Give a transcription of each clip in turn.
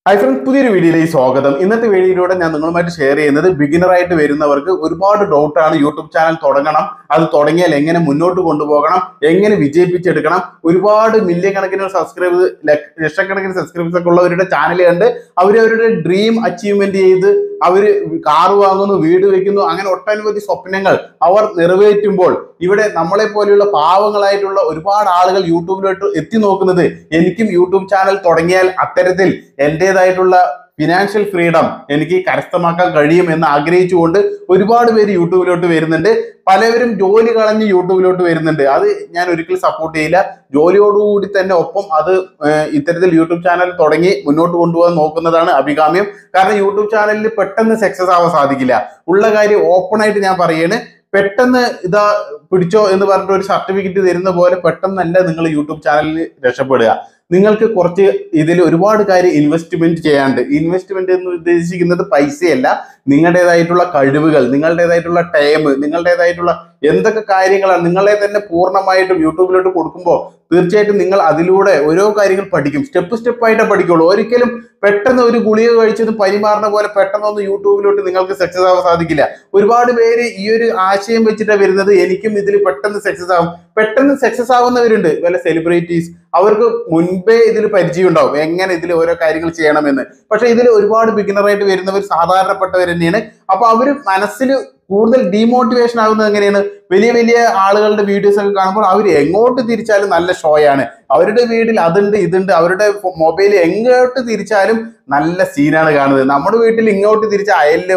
Hi friends, പുതിയൊരു വീഡിയോയിലേക്ക് സ്വാഗതം. ഇന്നത്തെ വീഡിയോയിലൂടെ ഞാൻ നിങ്ങളുമായിട്ട് ഷെയർ ചെയ്യുന്നത് ബിഗിനർ ആയിട്ട് വരുന്നവർക്ക് ഒരുപാട് ഡൗട്ടാണ്. യൂട്യൂബ് ചാനൽ തുടങ്ങണം, അത് തുടങ്ങിയാൽ എങ്ങനെ മുന്നോട്ട് കൊണ്ടുപോകണം, എങ്ങനെ വിജയിപ്പിച്ചെടുക്കണം. ഒരുപാട് മില്യൺ കണക്കിന് സബ്സ്ക്രൈബേഴ്സ്, ലക്ഷക്കണക്കിന് സബ്സ്ക്രൈബേഴ്സ് ഒക്കെ ഉള്ളവരുടെ ചാനൽ കണ്ട് അവരവരുടെ ഡ്രീം അച്ചീവ്മെന്റ് ചെയ്ത് അവര് കാറ് വാങ്ങുന്നു, വീട് വെക്കുന്നു, അങ്ങനെ ഒട്ടനവധി സ്വപ്നങ്ങൾ അവർ നിറവേറ്റുമ്പോൾ ഇവിടെ നമ്മളെ പോലെയുള്ള പാവങ്ങളായിട്ടുള്ള ഒരുപാട് ആളുകൾ യൂട്യൂബിലോട്ട് എത്തി നോക്കുന്നത് എനിക്കും യൂട്യൂബ് ചാനൽ തുടങ്ങിയാൽ അത്തരത്തിൽ എന്റേതായിട്ടുള്ള ഫിനാൻഷ്യൽ ഫ്രീഡം എനിക്ക് കരസ്ഥമാക്കാൻ കഴിയും എന്ന് ആഗ്രഹിച്ചുകൊണ്ട് ഒരുപാട് പേര് യൂട്യൂബിലോട്ട് വരുന്നുണ്ട്. പലവരും ജോലി കളഞ്ഞ് യൂട്യൂബിലോട്ട് വരുന്നുണ്ട്. അത് ഞാൻ ഒരിക്കലും സപ്പോർട്ട് ചെയ്യില്ല. ജോലിയോടുകൂടി തന്നെ ഒപ്പം അത് ഇത്തരത്തിൽ യൂട്യൂബ് ചാനൽ തുടങ്ങി മുന്നോട്ട് കൊണ്ടുപോകാൻ നോക്കുന്നതാണ് അഭികാമ്യം. കാരണം യൂട്യൂബ് ചാനലിൽ പെട്ടെന്ന് സക്സസ് ആവാൻ സാധിക്കില്ല. ഉള്ള കാര്യം ഓപ്പൺ ആയിട്ട് ഞാൻ പറയാണ്. പെട്ടെന്ന് ഇതാ പിടിച്ചോ എന്ന് പറഞ്ഞിട്ട് ഒരു സർട്ടിഫിക്കറ്റ് തരുന്ന പോലെ പെട്ടെന്നല്ല നിങ്ങൾ യൂട്യൂബ് ചാനലിൽ രക്ഷപ്പെടുക. നിങ്ങൾക്ക് കുറച്ച് ഇതിൽ ഒരുപാട് കാര്യം ഇൻവെസ്റ്റ്മെന്റ് ചെയ്യാണ്ട്. ഇൻവെസ്റ്റ്മെന്റ് എന്ന് ഉദ്ദേശിക്കുന്നത് പൈസയല്ല, നിങ്ങളുടേതായിട്ടുള്ള കഴിവുകൾ, നിങ്ങളുടേതായിട്ടുള്ള ടൈം, നിങ്ങളുടേതായിട്ടുള്ള എന്തൊക്കെ കാര്യങ്ങളാണ് നിങ്ങളെ തന്നെ പൂർണ്ണമായിട്ടും യൂട്യൂബിലോട്ട് കൊടുക്കുമ്പോൾ തീർച്ചയായിട്ടും നിങ്ങൾ അതിലൂടെ ഓരോ കാര്യങ്ങൾ പഠിക്കും. സ്റ്റെപ്പ് ആയിട്ടേ പഠിക്കുള്ളൂ. ഒരിക്കലും പെട്ടെന്ന് ഒരു ഗുളിക കഴിച്ചത് പരിമാറുന്ന പോലെ പെട്ടെന്നൊന്നും യൂട്യൂബിലോട്ട് നിങ്ങൾക്ക് സക്സസ് ആവാൻ സാധിക്കില്ല. ഒരുപാട് പേര് ഈ ഒരു ആശയം വെച്ചിട്ടാണ് വരുന്നത്, എനിക്കും ഇതിൽ പെട്ടെന്ന് സക്സസ് ആവും. പെട്ടെന്ന് സക്സസ് ആവുന്നവരുണ്ട്, വല്ല സെലിബ്രിറ്റീസ്. അവർക്ക് മുൻപേ ഇതിൽ പരിചയം ഉണ്ടാവും എങ്ങനെ ഇതിൽ ഓരോ കാര്യങ്ങൾ ചെയ്യണമെന്ന്. പക്ഷെ ഇതിൽ ഒരുപാട് ബിഗിനറായിട്ട് വരുന്നവർ സാധാരണപ്പെട്ടവർ തന്നെയാണ്. അപ്പൊ അവര് മനസ്സിൽ കൂടുതൽ ഡീമോട്ടിവേഷൻ ആകുന്നത് എങ്ങനെയാണ്? വലിയ വലിയ ആളുകളുടെ വീഡിയോസ് ഒക്കെ കാണുമ്പോൾ അവർ എങ്ങോട്ട് തിരിച്ചാലും നല്ല ഷോയാണ്. അവരുടെ വീട്ടിൽ അതുണ്ട് ഇതുണ്ട്, അവരുടെ മൊബൈൽ എങ്ങോട്ട് തിരിച്ചാലും നല്ല സീനാണ് കാണുന്നത്. നമ്മുടെ വീട്ടിൽ ഇങ്ങോട്ട് തിരിച്ച അയലില്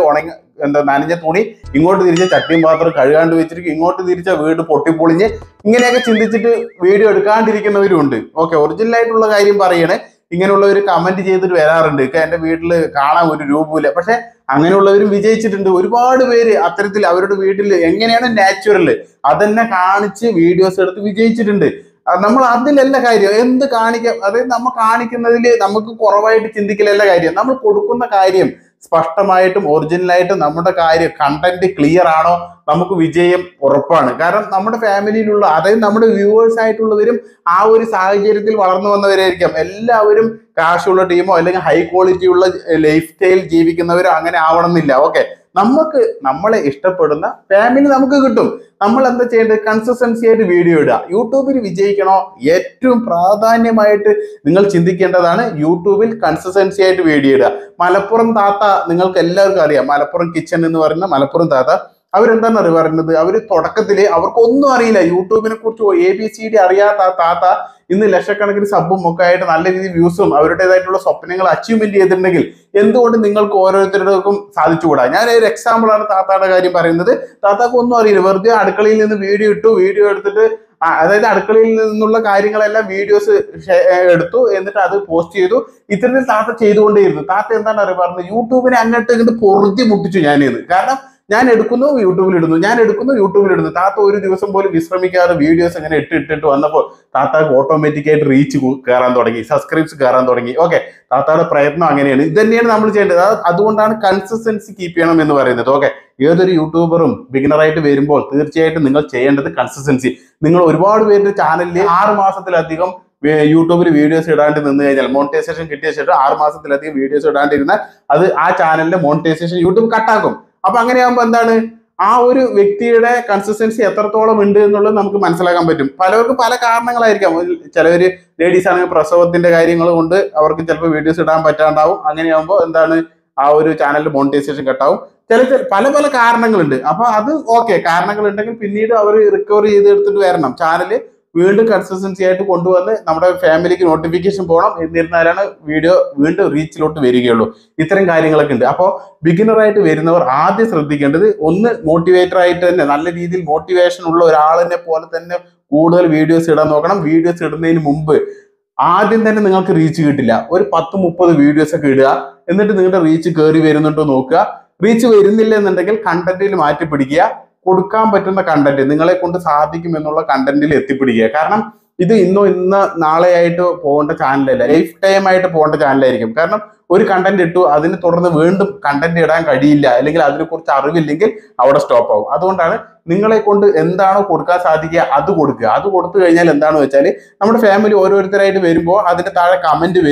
നനഞ്ഞ തുണി, ഇങ്ങോട്ട് തിരിച്ച ചട്ടിയും പാത്രം കഴുകാണ്ട് വെച്ചിരിക്കും, ഇങ്ങോട്ട് തിരിച്ച വീട് പൊട്ടിപ്പൊളിഞ്ഞ്, ഇങ്ങനെയൊക്കെ ചിന്തിച്ചിട്ട് വീഡിയോ എടുക്കാണ്ടിരിക്കുന്നവരും ഉണ്ട്. ഓക്കെ, ഒറിജിനൽ ആയിട്ടുള്ള കാര്യം പറയണേ. ഇങ്ങനെയുള്ളവർ കമന്റ് ചെയ്തിട്ട് വരാറുണ്ട്, എന്റെ വീട്ടിൽ കാണാൻ ഒരു രൂപമില്ല. പക്ഷെ അങ്ങനെയുള്ളവരും വിജയിച്ചിട്ടുണ്ട്. ഒരുപാട് പേര് അത്തരത്തിൽ അവരുടെ വീട്ടിൽ എങ്ങനെയാണ് നാച്ചുറൽ അതന്നെ കാണിച്ച് വീഡിയോസ് എടുത്ത് വിജയിച്ചിട്ടുണ്ട്. നമ്മൾ അതിലല്ല കാര്യം, എന്ത് കാണിക്കാം, അതായത് നമ്മൾ കാണിക്കുന്നതിൽ നമുക്ക് കുറവായിട്ട് ചിന്തിക്കലല്ല കാര്യം. നമ്മൾ കൊടുക്കുന്ന കാര്യം സ്പഷ്ടമായിട്ടും ഒറിജിനലായിട്ടും നമ്മുടെ കാര്യം കണ്ടന്റ് ക്ലിയർ ആണോ, നമുക്ക് വിജയം ഉറപ്പാണ്. കാരണം നമ്മുടെ ഫാമിലിയിലുള്ള, അതായത് നമ്മുടെ വ്യൂവേഴ്സ് ആയിട്ടുള്ളവരും ആ ഒരു സാഹചര്യത്തിൽ വളർന്നു വന്നവരായിരിക്കാം. എല്ലാവരും കാശുള്ള ടീമോ അല്ലെങ്കിൽ ഹൈ ക്വാളിറ്റി ഉള്ള ലൈഫ് സ്റ്റൈൽ ജീവിക്കുന്നവരോ അങ്ങനെ ആവണമെന്നില്ല. ഓക്കെ, നമുക്ക് നമ്മളെ ഇഷ്ടപ്പെടുന്ന ഫാമിലി നമുക്ക് കിട്ടും. നമ്മൾ എന്താ ചെയ്യേണ്ടത്? കൺസിസ്റ്റൻസി ആയിട്ട് വീഡിയോ ഇടുക. യൂട്യൂബിൽ വിജയിക്കണോ, ഏറ്റവും പ്രാധാന്യമായിട്ട് നിങ്ങൾ ചിന്തിക്കേണ്ടതാണ് യൂട്യൂബിൽ കൺസിസ്റ്റൻസി ആയിട്ട് വീഡിയോ ഇടുക. മലപ്പുറം താത്ത നിങ്ങൾക്ക് എല്ലാവർക്കും അറിയാം, മലപ്പുറം കിച്ചൺ എന്ന് പറയുന്ന മലപ്പുറം താത്ത. അവരെന്താണ് പറയുന്നത്? അവർ തുടക്കത്തില് അവർക്കൊന്നും അറിയില്ല, യൂട്യൂബിനെ കുറിച്ച് ABCD അറിയാത്ത താത്ത ഇന്ന് ലക്ഷക്കണക്കിന് സബും ഒക്കെ ആയിട്ട് നല്ല രീതിയിൽ വ്യൂസും അവരുടേതായിട്ടുള്ള സ്വപ്നങ്ങൾ അച്ചീവ്മെന്റ് ചെയ്തിട്ടുണ്ടെങ്കിൽ എന്തുകൊണ്ട് നിങ്ങൾക്ക് ഓരോരുത്തർക്കും സാധിച്ചുകൂടാ? ഞാൻ ഒരു എക്സാമ്പിൾ ആണ് താത്തയുടെ കാര്യം പറയുന്നത്. താത്താക്ക് ഒന്നും അറിയില്ല, വെറുതെ അടുക്കളയിൽ നിന്ന് വീഡിയോ ഇട്ടു, വീഡിയോ എടുത്തിട്ട് അതായത് അടുക്കളയിൽ നിന്നുള്ള കാര്യങ്ങളെല്ലാം വീഡിയോസ് എടുത്തു, എന്നിട്ട് അത് പോസ്റ്റ് ചെയ്തു. ഇത്തരത്തിൽ താത്ത ചെയ്തുകൊണ്ടേയിരുന്നു. താത്ത എന്താണ് പറഞ്ഞത്? യൂട്യൂബിനെ അങ്ങോട്ട് ഇങ്ങോട്ട് പൊറുതി മുട്ടിച്ചു ഞാനിന്ന്. കാരണം ഞാൻ എടുക്കുന്നു, യൂട്യൂബിൽ ഇടുന്നു, ഞാൻ എടുക്കുന്നു, യൂട്യൂബിൽ ഇടുന്നു. താത്ത ഒരു ദിവസം പോലും വിശ്രമിക്കാതെ വീഡിയോസ് ഇങ്ങനെ ഇട്ടിട്ട് വന്നപ്പോൾ താത്താക്ക് ഓട്ടോമാറ്റിക് ആയിട്ട് റീച്ച് കയറാൻ തുടങ്ങി, സബ്സ്ക്രൈബ്സ് കയറാൻ തുടങ്ങി. ഓക്കെ, താത്തയുടെ പ്രയത്നം അങ്ങനെയാണ്. ഇത് തന്നെയാണ് നമ്മൾ ചെയ്യേണ്ടത്. അതുകൊണ്ടാണ് കൺസിസ്റ്റൻസി കീപ്പ് ചെയ്യണം എന്ന് പറയുന്നത്. ഓക്കെ, ഏതൊരു യൂട്യൂബറും ബിഗിനറായിട്ട് വരുമ്പോൾ തീർച്ചയായിട്ടും നിങ്ങൾ ചെയ്യേണ്ടത് കൺസിസ്റ്റൻസി. നിങ്ങൾ ഒരുപാട് പേരുടെ ചാനലിൽ 6 മാസത്തിലധികം യൂട്യൂബിൽ വീഡിയോസ് ഇടാണ്ട് നിന്ന് കഴിഞ്ഞാൽ, മോണിറ്റൈസേഷൻ കിട്ടിയ ശേഷം 6 മാസത്തിലധികം വീഡിയോസ് ഇടാണ്ടിരുന്നാൽ അത് ആ ചാനലിന്റെ മോണിറ്റൈസേഷൻ യൂട്യൂബ് കട്ടാക്കും. അപ്പൊ അങ്ങനെയാകുമ്പോൾ എന്താണ്, ആ ഒരു വ്യക്തിയുടെ കൺസിസ്റ്റൻസി എത്രത്തോളം ഉണ്ട് എന്നുള്ളത് നമുക്ക് മനസ്സിലാക്കാൻ പറ്റും. പലർക്കും പല കാരണങ്ങളായിരിക്കാം. ചിലവര് ലേഡീസ് ആണെങ്കിൽ പ്രസവത്തിന്റെ കാര്യങ്ങൾ കൊണ്ട് അവർക്ക് ചിലപ്പോൾ വീഡിയോസ് ഇടാൻ പറ്റാണ്ടാവും. അങ്ങനെയാകുമ്പോൾ എന്താണ്, ആ ഒരു ചാനലിന്റെ മോണിറ്റൈസേഷൻ കട്ടാവും. പല പല കാരണങ്ങളുണ്ട്. അപ്പൊ അത് ഓക്കെ, കാരണങ്ങൾ ഉണ്ടെങ്കിൽ പിന്നീട് അവർ റിക്കവർ ചെയ്തെടുത്തിട്ട് വരണം. ചാനല് വീണ്ടും കൺസിസ്റ്റൻസി ആയിട്ട് കൊണ്ടുവന്ന് നമ്മുടെ ഫാമിലിക്ക് നോട്ടിഫിക്കേഷൻ പോകണം. എന്നിരുന്നാലാണ് വീഡിയോ വീണ്ടും റീച്ചിലോട്ട് വരികയുള്ളൂ. ഇത്തരം കാര്യങ്ങളൊക്കെ ഉണ്ട്. അപ്പോൾ ബിഗിനറായിട്ട് വരുന്നവർ ആദ്യം ശ്രദ്ധിക്കേണ്ടത്, ഒന്ന് മോട്ടിവേറ്റർ ആയിട്ട് തന്നെ നല്ല രീതിയിൽ മോട്ടിവേഷൻ ഉള്ള ഒരാളിനെ പോലെ തന്നെ കൂടുതൽ വീഡിയോസ് ഇടാൻ നോക്കണം. വീഡിയോസ് ഇടുന്നതിന് മുമ്പ് ആദ്യം തന്നെ നിങ്ങൾക്ക് റീച്ച് കിട്ടില്ല, ഒരു 10-30 വീഡിയോസ് ഒക്കെ ഇടുക. എന്നിട്ട് നിങ്ങളുടെ റീച്ച് കയറി വരുന്നുണ്ടോ നോക്കുക. റീച്ച് വരുന്നില്ല എന്നുണ്ടെങ്കിൽ കണ്ടന്റിൽ മാറ്റി പിടിക്കുക. കൊടുക്കാൻ പറ്റുന്ന കണ്ടന്റ്, നിങ്ങളെ കൊണ്ട് സാധിക്കും എന്നുള്ള കണ്ടന്റിൽ എത്തിപ്പിടിക്കുക. കാരണം ഇത് ഇന്ന് നാളെയായിട്ട് പോകേണ്ട ചാനലല്ല, ലൈഫ് ടൈം ആയിട്ട് പോകേണ്ട ചാനലായിരിക്കും. കാരണം ഒരു കണ്ടന്റ് ഇട്ടു, അതിന് തുടർന്ന് വീണ്ടും കണ്ടന്റ് ഇടാൻ കഴിയില്ല, അല്ലെങ്കിൽ അതിനെക്കുറിച്ച് അറിവില്ലെങ്കിൽ അവിടെ സ്റ്റോപ്പ് ആവും. അതുകൊണ്ടാണ് നിങ്ങളെ കൊണ്ട് എന്താണോ കൊടുക്കാൻ സാധിക്കുക അത് കൊടുക്കുക. അത് കൊടുത്തു കഴിഞ്ഞാൽ എന്താണെന്ന് വെച്ചാൽ നമ്മുടെ ഫാമിലി ഓരോരുത്തരായിട്ട് വരുമ്പോൾ അതിന്റെ താഴെ കമന്റ് വരും.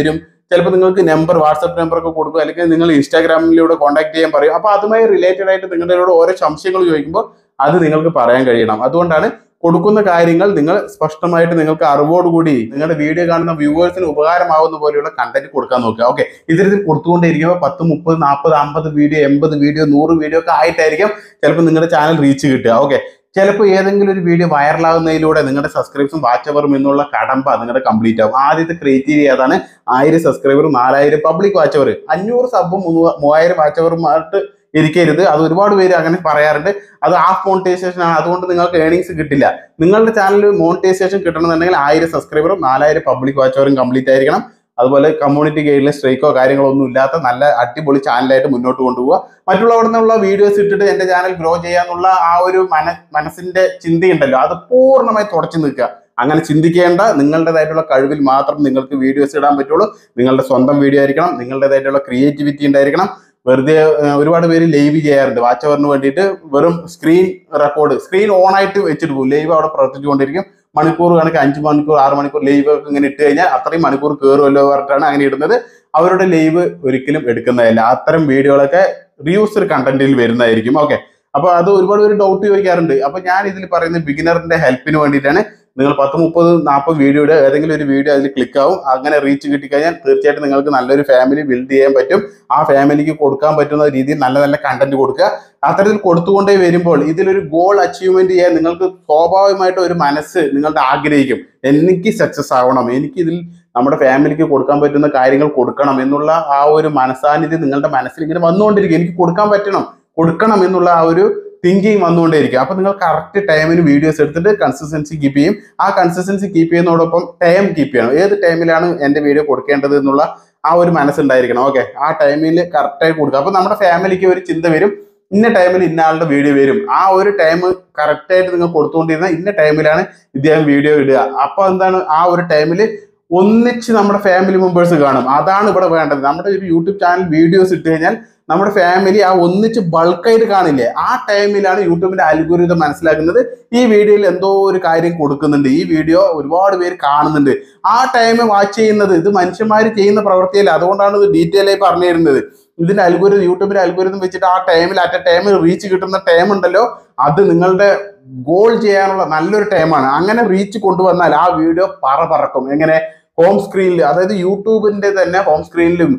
ചിലപ്പോൾ നിങ്ങൾക്ക് നമ്പർ വാട്സപ്പ് നമ്പർ ഒക്കെ കൊടുക്കും, അല്ലെങ്കിൽ നിങ്ങൾ ഇൻസ്റ്റാഗ്രാമിലൂടെ കോൺടാക്ട് ചെയ്യാൻ പറയും. അപ്പോൾ അതുമായി റിലേറ്റഡ് ആയിട്ട് നിങ്ങളോട് ഓരോ സംശയങ്ങൾ ചോദിക്കുമ്പോൾ അത് നിങ്ങൾക്ക് പറയാൻ കഴിയണം. അതുകൊണ്ടാണ് കൊടുക്കുന്ന കാര്യങ്ങൾ നിങ്ങൾ സ്പഷ്ടമായിട്ട് നിങ്ങൾക്ക് അറിവോടുകൂടി നിങ്ങളുടെ വീഡിയോ കാണുന്ന വ്യൂവേഴ്സിന് ഉപകാരമാവുന്ന പോലെയുള്ള കണ്ടന്റ് കൊടുക്കാൻ നോക്കുക. ഓക്കെ, ഇതിൽ കൊടുത്തുകൊണ്ടിരിക്കുമ്പോൾ 10, 30, 40, 50 വീഡിയോ, 80 വീഡിയോ, 100 വീഡിയോ ഒക്കെ ആയിട്ടായിരിക്കും ചിലപ്പോൾ നിങ്ങളുടെ ചാനൽ റീച്ച് കിട്ടുക. ഓക്കെ, ചിലപ്പോൾ ഏതെങ്കിലും ഒരു വീഡിയോ വൈറലാകുന്നതിലൂടെ നിങ്ങളുടെ സബ്സ്ക്രിപ്ഷൻ വാച്ച് അവറും എന്നുള്ള കടമ്പ നിങ്ങളുടെ കംപ്ലീറ്റ് ആവും. ആദ്യത്തെ ക്രൈറ്റീരിയ അതാണ്. 1000 സബ്സ്ക്രൈബറും 4000 പബ്ലിക് വാച്ച് അവർ, 500 സബും 3000 വാച്ച് അവറുമായിട്ട് ഇരിക്കരുത്. അത് ഒരുപാട് പേര് അങ്ങനെ പറയാറുണ്ട്. അത് ഹാഫ് മോണിറ്റൈസേഷൻ ആണ്, അതുകൊണ്ട് നിങ്ങൾക്ക് ഏണിങ്സ് കിട്ടില്ല. നിങ്ങളുടെ ചാനലിൽ മോണിറ്റൈസേഷൻ കിട്ടണമെന്നുണ്ടെങ്കിൽ 1000 സബ്സ്ക്രൈബറും 4000 പബ്ലിക് വാച്ച് അവറും കംപ്ലീറ്റ് ആയിരിക്കണം. അതുപോലെ കമ്മ്യൂണിറ്റി ഗൈഡിലെ സ്ട്രൈക്കോ കാര്യങ്ങളോ ഒന്നും ഇല്ലാത്ത നല്ല അടിപൊളി ചാനലായിട്ട് മുന്നോട്ട് കൊണ്ടുപോകുക. മറ്റുള്ളവിടെ നിന്നുള്ള വീഡിയോസ് ഇട്ടിട്ട് എൻ്റെ ചാനൽ ഗ്രോ ചെയ്യാന്നുള്ള ആ ഒരു മനസ്സിന്റെ ചിന്തയുണ്ടല്ലോ, അത് പൂർണ്ണമായി തുടച്ചു നിൽക്കുക. അങ്ങനെ ചിന്തിക്കേണ്ട, നിങ്ങളുടേതായിട്ടുള്ള കഴിവിൽ മാത്രം നിങ്ങൾക്ക് വീഡിയോസ് ഇടാൻ പറ്റുള്ളൂ. നിങ്ങളുടെ സ്വന്തം വീഡിയോ ആയിരിക്കണം, നിങ്ങളുടേതായിട്ടുള്ള ക്രിയേറ്റിവിറ്റി ഉണ്ടായിരിക്കണം. വെറുതെ ഒരുപാട് പേര് ലൈവ് ചെയ്യാറുണ്ട് വാച്ച് അവറിന് വേണ്ടിയിട്ട്. വെറും സ്ക്രീൻ റെക്കോർഡ്, സ്ക്രീൻ ഓൺ ആയിട്ട് വെച്ചിട്ട് പോകും, ലൈവ് അവിടെ പ്രവർത്തിച്ചുകൊണ്ടിരിക്കും. മണിക്കൂർ കണക്ക് 5 മണിക്കൂർ 6 മണിക്കൂർ ലൈവ് ഒക്കെ ഇങ്ങനെ ഇട്ട് കഴിഞ്ഞാൽ അത്രയും മണിക്കൂർ കയറുമല്ലോ പറഞ്ഞിട്ടാണ് അങ്ങനെ ഇടുന്നത്. അവരുടെ ലൈവ് ഒരിക്കലും എടുക്കുന്നതല്ല. അത്തരം വീഡിയോകളൊക്കെ റീയൂസ്ഡ് കണ്ടന്റിൽ വരുന്നതായിരിക്കും. ഓക്കെ, അപ്പൊ അത് ഒരുപാട് പേര് ഡൗട്ട് ചോദിക്കാറുണ്ട്. അപ്പൊ ഞാൻ ഇതിൽ പറയുന്നത് ബിഗിനറിന്റെ ഹെൽപ്പിന് വേണ്ടിയിട്ടാണ്. നിങ്ങൾ 10, 30, 40 വീഡിയോയുടെ ഏതെങ്കിലും ഒരു വീഡിയോ അതിൽ ക്ലിക്ക് ആവും. അങ്ങനെ റീച്ച് കിട്ടിക്കഴിഞ്ഞാൽ തീർച്ചയായിട്ടും നിങ്ങൾക്ക് നല്ലൊരു ഫാമിലി ബിൽഡ് ചെയ്യാൻ പറ്റും. ആ ഫാമിലിക്ക് കൊടുക്കാൻ പറ്റുന്ന രീതിയിൽ നല്ല നല്ല കണ്ടന്റ് കൊടുക്കുക. അത്തരത്തിൽ കൊടുത്തുകൊണ്ടേ വരുമ്പോൾ ഇതിലൊരു ഗോൾ അച്ചീവ്മെന്റ് ചെയ്യാൻ നിങ്ങൾക്ക് സ്വാഭാവികമായിട്ട് ഒരു മനസ്സ് നിങ്ങളുടെ ആഗ്രഹിക്കും. എനിക്ക് സക്സസ് ആവണം, എനിക്ക് ഇതിൽ നമ്മുടെ ഫാമിലിക്ക് കൊടുക്കാൻ പറ്റുന്ന കാര്യങ്ങൾ കൊടുക്കണം എന്നുള്ള ആ ഒരു മനസാന്നിധ്യം നിങ്ങളുടെ മനസ്സിൽ ഇങ്ങനെ വന്നുകൊണ്ടിരിക്കും. എനിക്ക് കൊടുക്കണം എന്നുള്ള ആ ഒരു തിങ്കിങ് വന്നുകൊണ്ടേയിരിക്കും. അപ്പൊ നിങ്ങൾ കറക്റ്റ് ടൈമിന് വീഡിയോസ് എടുത്തിട്ട് കൺസിസ്റ്റൻസി കീപ്പ് ചെയ്യും. ആ കൺസിസ്റ്റൻസി കീപ്പ് ചെയ്യുന്നതോടൊപ്പം ടൈം കീപ്പ് ചെയ്യണം. ഏത് ടൈമിലാണ് എൻ്റെ വീഡിയോ കൊടുക്കേണ്ടത് എന്നുള്ള ആ ഒരു മനസ്സുണ്ടായിരിക്കണം. ഓക്കെ, ആ ടൈമിൽ കറക്റ്റായി കൊടുക്കുക. അപ്പൊ നമ്മുടെ ഫാമിലിക്ക് ഒരു ചിന്ത വരും, ഇന്ന ടൈമിൽ ഇന്ന ആളുടെ വീഡിയോ വരും. ആ ഒരു ടൈം കറക്റ്റായിട്ട് നിങ്ങൾ കൊടുത്തുകൊണ്ടിരുന്ന ഇന്ന ടൈമിലാണ് ഇദ്ദേഹം വീഡിയോ ഇടുക. അപ്പൊ എന്താണ്, ആ ഒരു ടൈമിൽ ഒന്നിച്ച് നമ്മുടെ ഫാമിലി മെമ്പേഴ്സ് കാണും. അതാണ് ഇവിടെ വേണ്ടത്. നമ്മുടെ ഒരു യൂട്യൂബ് ചാനൽ വീഡിയോസ് ഇട്ട് കഴിഞ്ഞാൽ നമ്മുടെ ഫാമിലി ആ ഒന്നിച്ച് ബൾക്കായിട്ട് കാണില്ലേ, ആ ടൈമിലാണ് യൂട്യൂബിന്റെ അൽഗോരിതം മനസ്സിലാക്കുന്നത് ഈ വീഡിയോയിൽ എന്തോ ഒരു കാര്യം കൊടുക്കുന്നുണ്ട്, ഈ വീഡിയോ ഒരുപാട് പേര് കാണുന്നുണ്ട്. ആ ടൈം വാച്ച് ചെയ്യുന്നത് ഇത് മനുഷ്യന്മാർ ചെയ്യുന്ന പ്രവൃത്തിയല്ല. അതുകൊണ്ടാണ് ഇത് ഡീറ്റെയിൽ ആയി പറഞ്ഞു തരുന്നത്. ഇതിന്റെ അൽഗോരിതം, യൂട്യൂബിന്റെ അൽഗോരിതം വെച്ചിട്ട് ആ ടൈമിൽ അറ്റ് എ ടൈമിൽ റീച്ച് കിട്ടുന്ന ടൈം ഉണ്ടല്ലോ, അത് നിങ്ങളുടെ ഗോൾ ചെയ്യാനുള്ള നല്ലൊരു ടൈമാണ്. അങ്ങനെ റീച്ച് കൊണ്ടുവന്നാൽ ആ വീഡിയോ പറക്കും. എങ്ങനെ, ഹോം സ്ക്രീനിൽ, അതായത് യൂട്യൂബിന്റെ തന്നെ ഹോം സ്ക്രീനിലും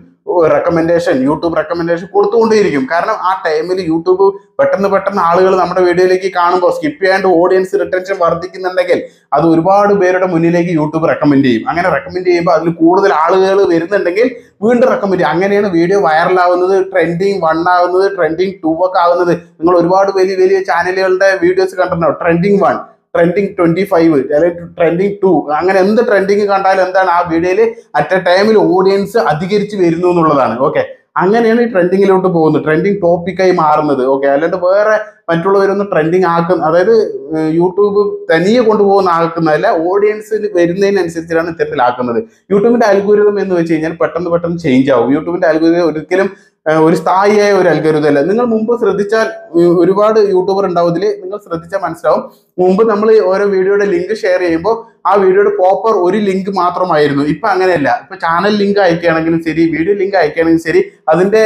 യൂട്യൂബ് റെക്കമെൻഡേഷൻ കൊടുത്തുകൊണ്ടേയിരിക്കും. കാരണം ആ ടൈമിൽ യൂട്യൂബ് പെട്ടെന്ന് ആളുകൾ നമ്മുടെ വീഡിയോയിലേക്ക് കാണുമ്പോൾ സ്കിപ്പ് ചെയ്യാണ്ട് ഓഡിയൻസ് റിട്ടൻഷൻ വർദ്ധിക്കുന്നുണ്ടെങ്കിൽ അത് ഒരുപാട് പേരുടെ മുന്നിലേക്ക് യൂട്യൂബ് റെക്കമെൻഡ് ചെയ്യും. അങ്ങനെ റെക്കമെൻഡ് ചെയ്യുമ്പോൾ അതിൽ കൂടുതൽ ആളുകൾ വരുന്നുണ്ടെങ്കിൽ വീണ്ടും റെക്കമെൻഡ് ചെയ്യും. അങ്ങനെയാണ് വീഡിയോ വൈറലാവുന്നത്, ട്രെൻഡിങ് 1 ആവുന്നത്, ട്രെൻഡിങ് 2 ഒക്കെ ആവുന്നത്. നിങ്ങൾ ഒരുപാട് വലിയ ചാനലുകളുടെ വീഡിയോസ് കണ്ടിട്ടുണ്ടോ, ട്രെൻഡിങ് 1, ട്രെൻഡിങ് 25 അല്ലെങ്കിൽ ട്രെൻഡിങ് 2, അങ്ങനെ എന്ത് ട്രെൻഡിങ് കണ്ടാലും എന്താണ്, ആ വീഡിയോയിൽ അറ്റ് എ ടൈമിൽ ഓഡിയൻസ് അധികരിച്ച് വരുന്നു എന്നുള്ളതാണ്. ഓക്കെ, അങ്ങനെയാണ് ഈ ട്രെൻഡിങ്ങിലോട്ട് പോകുന്നത്, ട്രെൻഡിങ് ടോപ്പിക്കായി മാറുന്നത്. ഓക്കെ, അല്ലാണ്ട് വേറെ മറ്റുള്ളവരൊന്നും ട്രെൻഡിങ് ആക്കുന്ന, അതായത് യൂട്യൂബ് തനിയെ കൊണ്ടുപോകുന്ന ആക്കുന്നതല്ല, ഓഡിയൻസിൽ വരുന്നതിനനുസരിച്ചാണ് ഇത്തരത്തിലാക്കുന്നത്. യൂട്യൂബിന്റെ അൽഗോരിതം എന്ന് വെച്ച് കഴിഞ്ഞാൽ പെട്ടെന്ന് ചേഞ്ച് ആവും. യൂട്യൂബിന്റെ അൽഗോരിതം ഒരിക്കലും ഒരു സ്ഥായിയായ ഒരു അൽഗോരിതം അല്ല. നിങ്ങൾ മുമ്പ് ശ്രദ്ധിച്ചാൽ ഒരുപാട് യൂട്യൂബർ ഉണ്ടാവും ഇതിൽ, നിങ്ങൾ ശ്രദ്ധിച്ചാൽ മനസ്സിലാവും. മുമ്പ് നമ്മൾ ഓരോ വീഡിയോയുടെ ലിങ്ക് ഷെയർ ചെയ്യുമ്പോൾ ആ വീഡിയോയുടെ പ്രോപ്പർ ഒരു ലിങ്ക് മാത്രമായിരുന്നു. ഇപ്പൊ അങ്ങനെയല്ല. ഇപ്പൊ ചാനൽ ലിങ്ക് അയക്കുകയാണെങ്കിലും ശരി, വീഡിയോ ലിങ്ക് അയക്കുകയാണെങ്കിലും ശരി, അതിന്റെ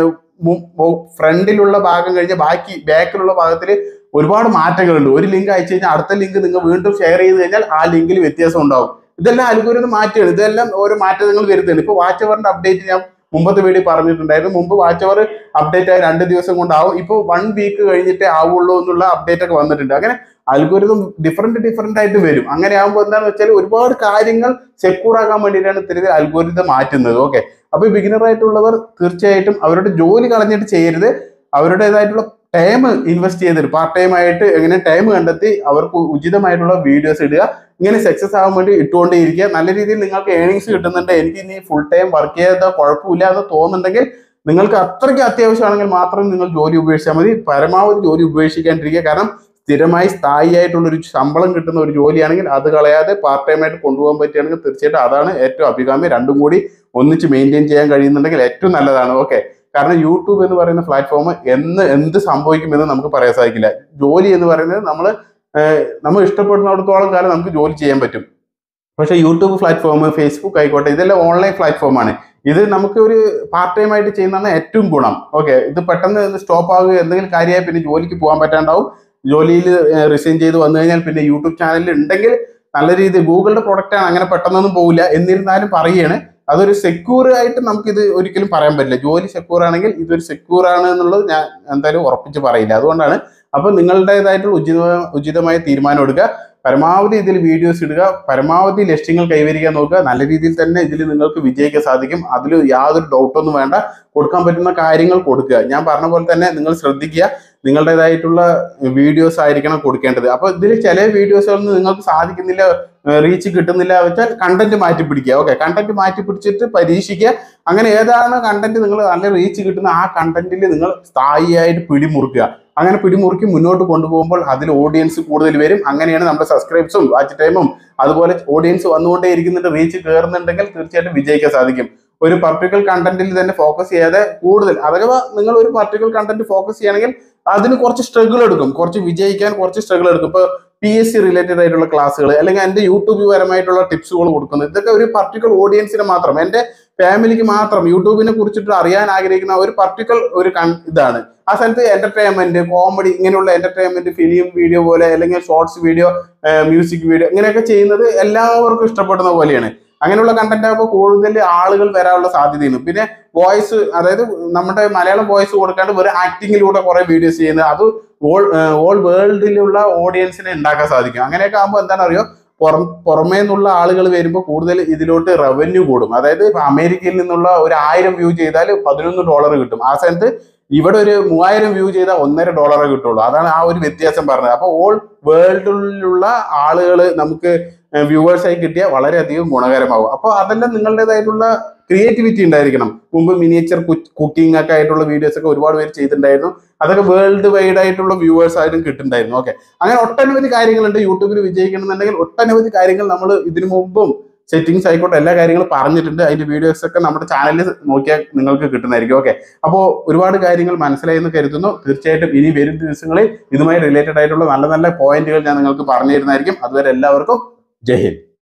ഫ്രണ്ടിലുള്ള ഭാഗം കഴിഞ്ഞ ബാക്കിലുള്ള ഭാഗത്തിൽ ഒരുപാട് മാറ്റങ്ങളുണ്ട്. ഒരു ലിങ്ക് അയച്ചു കഴിഞ്ഞാൽ അടുത്ത ലിങ്ക് നിങ്ങൾ വീണ്ടും ഷെയർ ചെയ്ത് കഴിഞ്ഞാൽ ആ ലിങ്കിൽ വ്യത്യാസം ഉണ്ടാവും. ഇതെല്ലാം അൽഗോരിതം മാറ്റുകയാണ്. ഇതെല്ലാം ഓരോ മാറ്റങ്ങൾ വരുത്തുകയാണ്. ഇപ്പൊ വാച്ച് അവറിന്റെ അപ്ഡേറ്റ് ഞാൻ മുമ്പത്തെ വീഡിയോ പറഞ്ഞിട്ടുണ്ടായിരുന്നു. മുമ്പ് വാച്ച് അവർ അപ്ഡേറ്റ് ആയി 2 ദിവസം കൊണ്ടാവും, ഇപ്പോൾ 1 വീക്ക് കഴിഞ്ഞിട്ടേ ആവുള്ളൂ എന്നുള്ള അപ്ഡേറ്റ് ഒക്കെ വന്നിട്ടുണ്ട്. അങ്ങനെ അൽഗോരിതം ഡിഫറെന്റ് ആയിട്ട് വരും. അങ്ങനെ ആകുമ്പോൾ എന്താണെന്ന് വെച്ചാൽ ഒരുപാട് കാര്യങ്ങൾ സെക്യൂർ ആക്കാൻ വേണ്ടിയിട്ടാണ് ഇത്തരത്തിൽ അൽഗോരിതം മാറ്റുന്നത്. ഓക്കെ, അപ്പൊ ബിഗിനർ ആയിട്ടുള്ളവർ തീർച്ചയായിട്ടും അവരുടെ ജോലി കളഞ്ഞിട്ട് ചെയ്യരുത്. അവരുടേതായിട്ടുള്ള ടൈം ഇൻവെസ്റ്റ് ചെയ്തിട്ട് പാർട്ട് ടൈം ആയിട്ട് എങ്ങനെ ടൈം കണ്ടെത്തി അവർക്ക് ഉചിതമായിട്ടുള്ള വീഡിയോസ് ഇടുക. ഇങ്ങനെ സക്സസ് ആവാൻ വേണ്ടി ഇട്ടുകൊണ്ടേയിരിക്കുക. നല്ല രീതിയിൽ നിങ്ങൾക്ക് ഏണിങ്സ് കിട്ടുന്നുണ്ട്, എനിക്ക് ഇനി ഫുൾ ടൈം വർക്ക് ചെയ്താൽ കുഴപ്പമില്ല എന്ന് തോന്നുന്നുണ്ടെങ്കിൽ, നിങ്ങൾക്ക് അത്രയ്ക്ക് അത്യാവശ്യമാണെങ്കിൽ മാത്രം നിങ്ങൾ ജോലി ഉപേക്ഷിച്ചാൽ മതി. പരമാവധി ജോലി ഉപേക്ഷിക്കാണ്ടിരിക്കുക. കാരണം സ്ഥിരമായി സ്ഥായിയായിട്ടുള്ള ഒരു ശമ്പളം കിട്ടുന്ന ഒരു ജോലിയാണെങ്കിൽ അത് കളയാതെ പാർട്ട് ടൈം ആയിട്ട് കൊണ്ടുപോകാൻ പറ്റുകയാണെങ്കിൽ തീർച്ചയായിട്ടും അതാണ് ഏറ്റവും അഭികാമ്യം. രണ്ടും കൂടി ഒന്നിച്ച് മെയിൻറ്റെയിൻ ചെയ്യാൻ കഴിയുന്നുണ്ടെങ്കിൽ ഏറ്റവും നല്ലതാണ്. ഓക്കെ, കാരണം യൂട്യൂബ് എന്ന് പറയുന്ന പ്ലാറ്റ്ഫോം എന്ത് സംഭവിക്കുമെന്ന് നമുക്ക് പറയാൻ സാധിക്കില്ല. ജോലി എന്ന് പറയുന്നത് നമ്മൾ ഇഷ്ടപ്പെടുന്നിടത്തോളം കാലം നമുക്ക് ജോലി ചെയ്യാൻ പറ്റും. പക്ഷേ യൂട്യൂബ് പ്ലാറ്റ്ഫോം, ഫേസ്ബുക്ക് ആയിക്കോട്ടെ, ഇതെല്ലാം ഓൺലൈൻ പ്ലാറ്റ്ഫോമാണ്. ഇത് നമുക്ക് ഒരു പാർട്ട് ടൈം ആയിട്ട് ചെയ്യുന്നതാണ് ഏറ്റവും ഗുണം. ഓക്കെ, ഇത് പെട്ടെന്ന് സ്റ്റോപ്പ് ആവുക എന്തെങ്കിലും കാര്യമായി പിന്നെ ജോലിക്ക് പോകാൻ പറ്റാണ്ടാവും. ജോലിയിൽ റിസൈൻ ചെയ്ത് വന്നു കഴിഞ്ഞാൽ പിന്നെ യൂട്യൂബ് ചാനലിൽ ഉണ്ടെങ്കിൽ നല്ല രീതിയിൽ ഗൂഗിളിന്റെ പ്രൊഡക്റ്റ് ആണ്, അങ്ങനെ പെട്ടെന്നൊന്നും പോകില്ല. എന്നിരുന്നാലും പറയുകയാണ്, അതൊരു സെക്യൂർ ആയിട്ട് നമുക്കിത് ഒരിക്കലും പറയാൻ പറ്റില്ല. ജോലി സെക്യൂർ ആണെങ്കിൽ ഇതൊരു സെക്യൂർ ആണ് എന്നുള്ളത് ഞാൻ എന്തായാലും ഉറപ്പിച്ച് പറയില്ല. അതുകൊണ്ടാണ് അപ്പൊ നിങ്ങളുടേതായിട്ടുള്ള ഉചിതമായ തീരുമാനം എടുക്കുക. പരമാവധി ഇതിൽ വീഡിയോസ് ഇടുക, പരമാവധി ലക്ഷ്യങ്ങൾ കൈവരിക്കാൻ നോക്കുക. നല്ല രീതിയിൽ തന്നെ ഇതിൽ നിങ്ങൾക്ക് വിജയിക്കാൻ സാധിക്കും. അതിൽ യാതൊരു ഡൗട്ടൊന്നും വേണ്ട. കൊടുക്കാൻ പറ്റുന്ന കാര്യങ്ങൾ കൊടുക്കുക. ഞാൻ പറഞ്ഞ പോലെ തന്നെ നിങ്ങൾ ശ്രദ്ധിക്കുക, നിങ്ങളുടേതായിട്ടുള്ള വീഡിയോസ് ആയിരിക്കണം കൊടുക്കേണ്ടത്. അപ്പൊ ഇതിൽ ചില വീഡിയോസുകളൊന്നും നിങ്ങൾക്ക് സാധിക്കുന്നില്ല, റീച്ച് കിട്ടുന്നില്ല വെച്ചാൽ കണ്ടന്റ് മാറ്റി പിടിക്കുക. ഓക്കെ, കണ്ടന്റ് മാറ്റി പിടിച്ചിട്ട് പരീക്ഷിക്കുക. അങ്ങനെ ഏതാണ് കണ്ടന്റ് നിങ്ങൾ നല്ല റീച്ച് കിട്ടുന്ന ആ കണ്ടന്റിൽ നിങ്ങൾ സ്ഥായിയായിട്ട് പിടിമുറുക്കുക. അങ്ങനെ പിടിമുറുക്കി മുന്നോട്ട് കൊണ്ടുപോകുമ്പോൾ അതിൽ ഓഡിയൻസ് കൂടുതൽ വരും. അങ്ങനെയാണ് നമ്മുടെ സബ്സ്ക്രൈബ്സും വാച്ച് ടൈമും അതുപോലെ ഓഡിയൻസ് വന്നുകൊണ്ടേ ഇരിക്കുന്നുണ്ട്. റീച്ച് കയറുന്നുണ്ടെങ്കിൽ തീർച്ചയായിട്ടും വിജയിക്കാൻ സാധിക്കും. ഒരു പർട്ടിക്കുലർ കണ്ടന്റിൽ തന്നെ ഫോക്കസ് ചെയ്യാതെ കൂടുതൽ, അഥവാ നിങ്ങൾ ഒരു പർട്ടിക്കുലർ കണ്ടന്റ് ഫോക്കസ് ചെയ്യുകയാണെങ്കിൽ അതിന് കുറച്ച് സ്ട്രഗിൾ എടുക്കും, കുറച്ച് വിജയിക്കാൻ കുറച്ച് സ്ട്രഗിൾ എടുക്കും. ഇപ്പൊ PSC റിലേറ്റഡ് ആയിട്ടുള്ള ക്ലാസ്സുകൾ അല്ലെങ്കിൽ എൻ്റെ യൂട്യൂബ് പരമായിട്ടുള്ള ടിപ്സുകൾ കൊടുക്കുന്നത്, ഇതൊക്കെ ഒരു പർട്ടിക്കുലർ ഓഡിയൻസിന് മാത്രം, എൻ്റെ ഫാമിലിക്ക് മാത്രം യൂട്യൂബിനെ കുറിച്ചിട്ട് അറിയാൻ ആഗ്രഹിക്കുന്ന ഒരു പർട്ടിക്കുലർ ഒരു ഇതാണ്. ആ സ്ഥലത്ത് എന്റർടൈൻമെന്റ്, കോമഡി, ഇങ്ങനെയുള്ള എന്റർടൈൻമെന്റ്, ഫിലിം വീഡിയോ പോലെ അല്ലെങ്കിൽ ഷോർട്സ് വീഡിയോ, മ്യൂസിക് വീഡിയോ, ഇങ്ങനെയൊക്കെ ചെയ്യുന്നത് എല്ലാവർക്കും ഇഷ്ടപ്പെടുന്ന പോലെയാണ്. അങ്ങനെയുള്ള കണ്ടന്റ് ആകുമ്പോൾ കൂടുതൽ ആളുകൾ വരാനുള്ള സാധ്യതയാണ്. പിന്നെ വോയിസ്, അതായത് നമ്മുടെ മലയാളം വോയിസ് കൊടുക്കാണ്ട് വെറും ആക്ടിങ്ങിലൂടെ കുറെ വീഡിയോസ് ചെയ്യുന്നത്, അത് ഓൾ വേൾഡിലുള്ള ഓഡിയൻസിനെ ഉണ്ടാക്കാൻ സാധിക്കും. അങ്ങനെയൊക്കെ ആകുമ്പോൾ എന്താണ് അറിയോ, പുറമേ നിന്നുള്ള ആളുകൾ വരുമ്പോൾ കൂടുതൽ ഇതിലോട്ട് റവന്യൂ കൂടും. അതായത് ഇപ്പൊ അമേരിക്കയിൽ നിന്നുള്ള ഒരു 1000 വ്യൂ ചെയ്താൽ $11 കിട്ടും. ആ സ്ഥലത്ത് ഇവിടെ ഒരു 3000 വ്യൂ ചെയ്താൽ $1.5 കിട്ടുള്ളൂ. അതാണ് ആ ഒരു വ്യത്യാസം പറഞ്ഞത്. അപ്പൊ ഓൾ വേൾഡിലുള്ള ആളുകൾ നമുക്ക് വ്യൂവേഴ്സ് ആയി കിട്ടിയാൽ വളരെയധികം ഗുണകരമാകും. അപ്പോൾ അതെല്ലാം നിങ്ങളുടേതായിട്ടുള്ള ക്രിയേറ്റിവിറ്റി ഉണ്ടായിരിക്കണം. മുമ്പ് മിനിയേച്ചർ കുക്കിംഗ് ഒക്കെ ആയിട്ടുള്ള വീഡിയോസ് ഒക്കെ ഒരുപാട് പേര് ചെയ്തിട്ടുണ്ടായിരുന്നു. അതൊക്കെ വേൾഡ് വൈഡ് ആയിട്ടുള്ള വ്യൂവേഴ്സ് ആയിട്ടും കിട്ടുന്നുണ്ടായിരുന്നു. ഓക്കെ, അങ്ങനെ ഒട്ടനവധി കാര്യങ്ങളുണ്ട്. യൂട്യൂബിൽ വിജയിക്കണമെന്നുണ്ടെങ്കിൽ ഒട്ടനവധി കാര്യങ്ങൾ നമ്മൾ ഇതിനു മുമ്പും സെറ്റിംഗ്സ് ആയിക്കോട്ടെ എല്ലാ കാര്യങ്ങളും പറഞ്ഞിട്ടുണ്ട്. അതിന്റെ വീഡിയോസ് ഒക്കെ നമ്മുടെ ചാനലിൽ നോക്കിയാൽ നിങ്ങൾക്ക് കിട്ടുന്നതായിരിക്കും. ഓക്കെ, അപ്പോൾ ഒരുപാട് കാര്യങ്ങൾ മനസ്സിലായി എന്ന് കരുതുന്നു. തീർച്ചയായിട്ടും ഇനി വരും ദിവസങ്ങളിൽ ഇതുമായി റിലേറ്റഡ് ആയിട്ടുള്ള നല്ല നല്ല പോയിന്റുകൾ ഞാൻ നിങ്ങൾക്ക് പറഞ്ഞു തരുന്നതായിരിക്കും. അതുവരെ എല്ലാവർക്കും ജയ് ഹിന്ദ്.